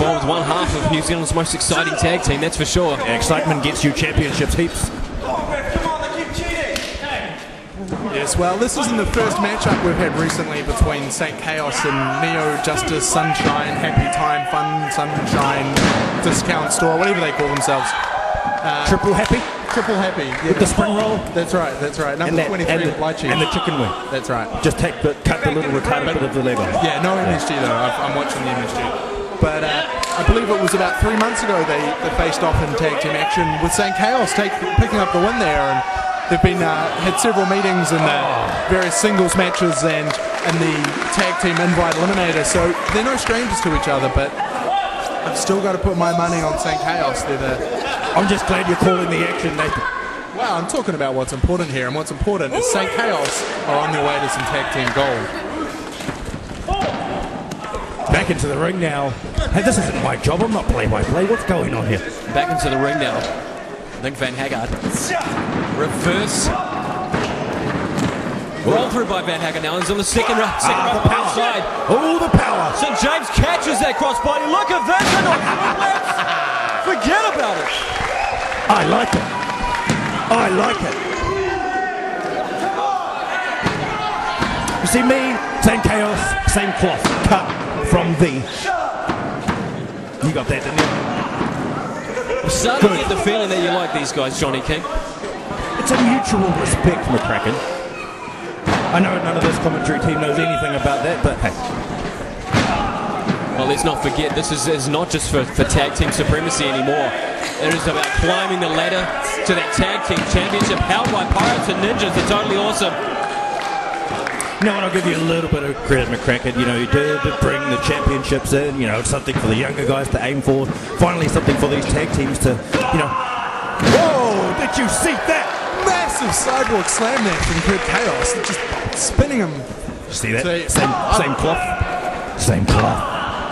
formed one half of New Zealand's most exciting tag team, that's for sure. Yeah, excitement gets you championships heaps. Yes, well, this isn't the first matchup we've had recently between St. Chaos and Neo Justice Sunshine, Happy Time, Fun, Sunshine, Discount Store, whatever they call themselves. Triple Happy? Triple Happy, yeah. With the spring roll? That's right, that's right. Number 23 of Lychee. And the chicken wing. That's right. Just cut the little retarded bit of the leg off. Yeah, no MSG though, I'm watching the MSG. But I believe it was about 3 months ago they faced off in tag team action with St. Chaos picking up the win there. And they've been had several meetings in various singles matches and the tag team invite eliminator, so they're no strangers to each other, but I've still got to put my money on St. Chaos. I'm just glad you're calling the action, Nathan. Well, I'm talking about what's important here, and what's important is St. Chaos are on their way to some tag team gold. Back into the ring now. Hey, this isn't my job, I'm not play-by-play. What's going on here? Back into the ring now. I think Van Haggard. Reverse. Roll through by Van Haggard now. He's on the second row outside. Oh, the power. St. James catches that crossbody. Look at that. Forget about it. I like it. I like it. You see me, same chaos, same cloth, cut from thee. You got that, didn't you? I'm starting to get the feeling that you like these guys, Jon E King. It's a mutual respect, McCracken. I know none of this commentary team knows anything about that, but hey. Well, let's not forget, this is not just for tag team supremacy anymore. It is about climbing the ladder to that tag team championship, powered by Pirates and Ninjas. It's totally awesome. You know what, I'll give you a little bit of credit, McCracken. You know, you did bring the championships in. You know, it's something for the younger guys to aim for. Finally, something for these tag teams to, you know. Whoa! Did you see that? Massive sidewalk slam there from Kurt Chaos. Just spinning him. See that? Same cloth. Same cloth.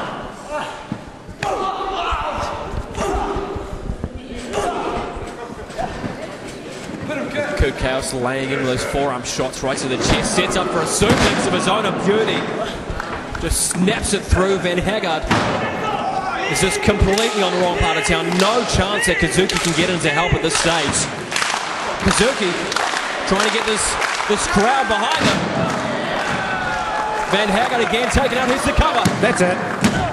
Kurt Chaos laying in with those forearm shots right to the chest. Sets up for a suplex of his own beauty. Just snaps it through. Van Haggard is just completely on the wrong part of town. No chance that Kazuki can get into help at this stage. Kazuki trying to get this crowd behind him. Van Haggard again taken out. Here's the cover. That's it.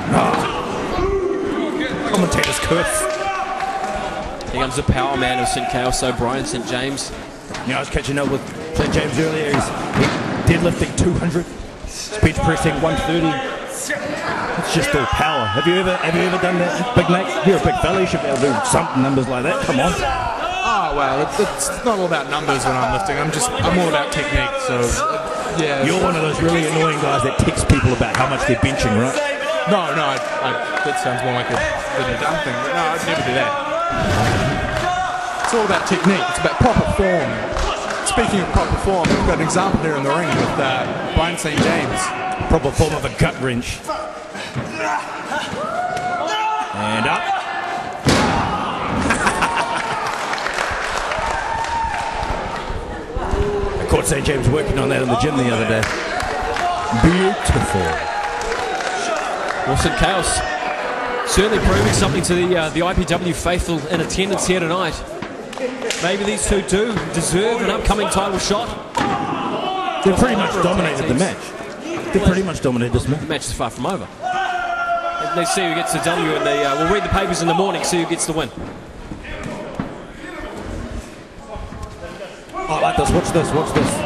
Oh. Commentator's curse. Here comes the power man of St. Chaos, O'Brien, St. James. You know, I was catching up with St. James earlier. He's deadlifting 200, bench pressing 130. It's just all power. Have you ever done that, Big Nate? You're a big fella. You should be able to do something numbers like that. Come on. Oh, well, it's not all about numbers when I'm lifting. I'm all about technique. So, yeah. You're one of those really annoying guys that text people about how much they're benching, right? No, that sounds more like a dumb thing. But no, I'd never do that. It's all about technique. It's about proper form. Speaking of proper form, we've got an example here in the ring with Brian St. James. Proper form of a gut wrench. And up. I caught St. James working on that in the gym the other day. Beautiful. Well, St. Chaos certainly proving something to the IPW faithful in attendance here tonight. Maybe these two do deserve an upcoming title shot. They pretty much dominated the match. They pretty much dominated this match. The match is far from over. Let's see who gets the W, and we'll read the papers in the morning, see who gets the win. I like this. Watch this. Watch this.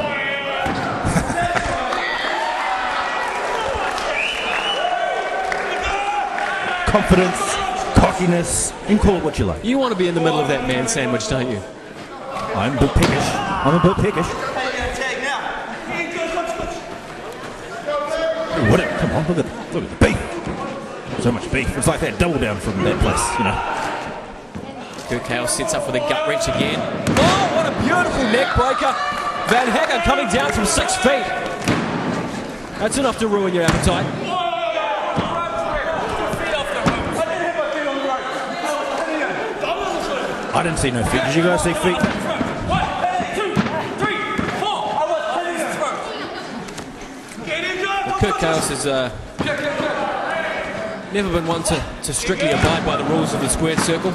Confidence, cockiness, you can call it what you like. You want to be in the middle of that man sandwich, don't you? I'm a bit peckish. I'm a bit peckish. What? Come on, look at the beef. So much beef. It's like that double down from that place, you know. Kurt Chaos sets up for the gut wrench again. Oh, what a beautiful neck breaker. Van Haggard coming down from 6 feet. That's enough to ruin your appetite. I didn't see no feet. Did you guys see feet? 1, 2, 3, 4. Kurt Chaos is Never been one to strictly abide by the rules of the squared circle.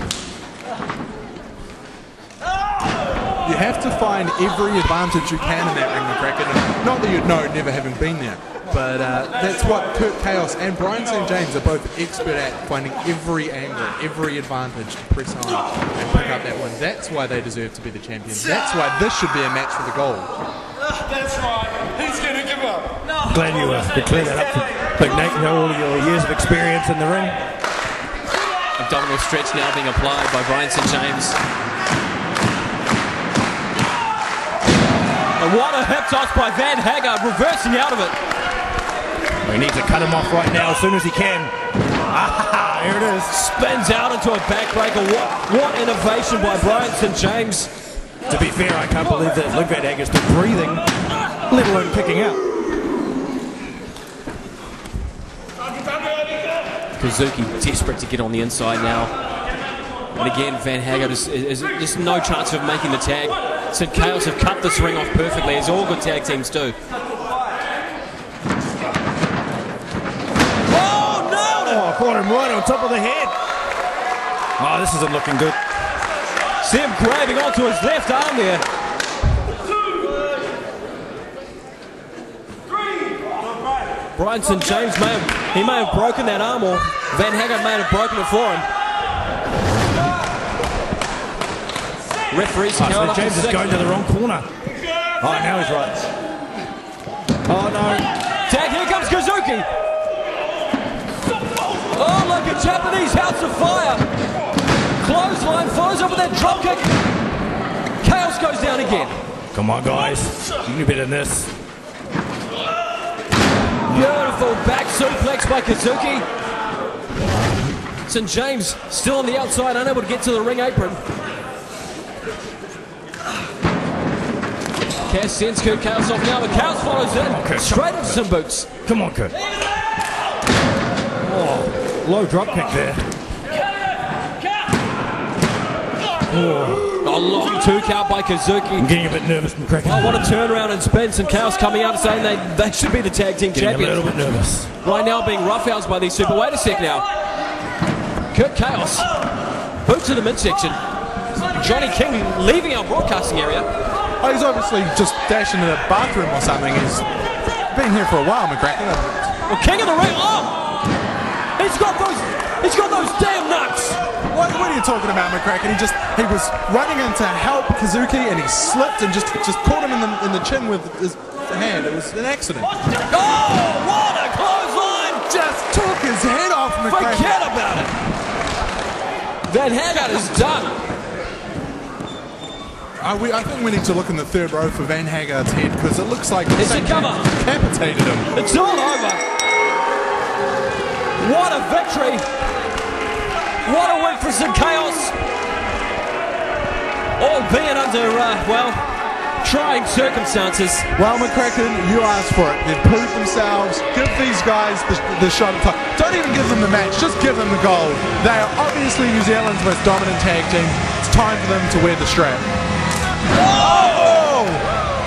You have to find every advantage you can in that ring, McCracken. Not that you'd know, never having been there, but that's what Kurt Chaos and Brian St. James are both expert at, finding every angle, every advantage to press on and pick up that win. That's why they deserve to be the champions. That's why this should be a match for the gold. That's right. He's going to give up. No. Glad you cleared that up for Big Nate. You know, all of your years of experience in the ring. Abdominal stretch now being applied by Brian St. James. And what a hip toss by Van Haggard, reversing out of it. He needs to cut him off right now as soon as he can. Ah, here it is. Spins out into a backbreaker. What innovation by Brian St. James. To be fair, I can't believe that Luke Van Haggard's still breathing, let alone kicking out. Kazuki desperate to get on the inside now. And again, Van Haggard is just no chance of making the tag. St. Chaos have cut this ring off perfectly, as all good tag teams do. Oh, no! Oh, caught him right on top of the head. Oh, this isn't looking good. See him grabbing onto his left arm there. Brian St. James may have broken that arm, or Van Haggard may have broken it for him. Referee's St. James is going to the wrong corner. Oh, now he's right. Oh, no. Tag, here comes Kazuki. Oh, like a Japanese house of fire. Clothesline follows up with that drop kick. Chaos goes down again. Come on, guys. You can do better than this. Beautiful back suplex by Kazuki. St. James still on the outside, unable to get to the ring apron. Cass sends Kurt Chaos off now, but Chaos follows in. Kurt, straight into some boots. Come on, Kurt. Oh, low drop kick there. Oh, a long two count by Kazuki. I'm getting a bit nervous, McCracken. Oh, what a turnaround and spins, and Chaos coming out and saying they should be the tag team champions. Getting a little bit nervous. Right now being roughhoused by these super. Wait a sec now. Kurt Chaos. Boot to the midsection. Jon E King leaving our broadcasting area. Oh, he's obviously just dashing to the bathroom or something. He's been here for a while, McCracken. Well, King of the ring. Oh! He's got those damn nuts. What are you talking about, McCracken? He was running in to help Kazuki and he slipped and just caught him in the chin with his hand. It was an accident. Oh, what a clothesline! Just took his head off, McCracken. Forget about it. Van Haggard is done. I think we need to look in the third row for Van Haggard's head because it looks like It's a cover. decapitated him. It's all over. What a victory. What a win for St. Chaos. Albeit under, trying circumstances. Well, McCracken, you asked for it. They've proved themselves. Give these guys the shot at top. Don't even give them the match. Just give them the gold. They are obviously New Zealand's most dominant tag team. It's time for them to wear the strap. Oh!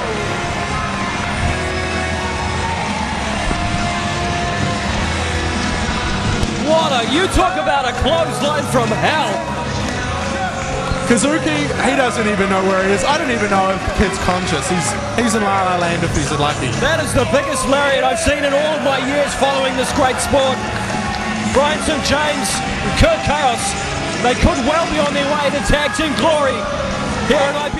You talk about a clothesline from hell. Kazuki, he doesn't even know where he is. I don't even know if the kid's conscious. He's in La La Land if he's lucky. That is the biggest lariat I've seen in all of my years following this great sport. Brian St. James and Kurt Chaos, they could well be on their way to tag team glory here at IPW.